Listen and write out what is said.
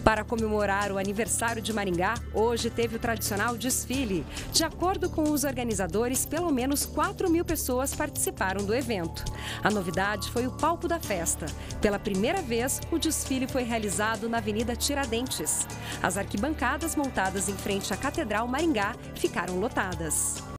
Para comemorar o aniversário de Maringá, hoje teve o tradicional desfile. De acordo com os organizadores, pelo menos 4.000 pessoas participaram do evento. A novidade foi o palco da festa. Pela primeira vez, o desfile foi realizado na Avenida Tiradentes. As arquibancadas montadas em frente à Catedral Maringá ficaram lotadas.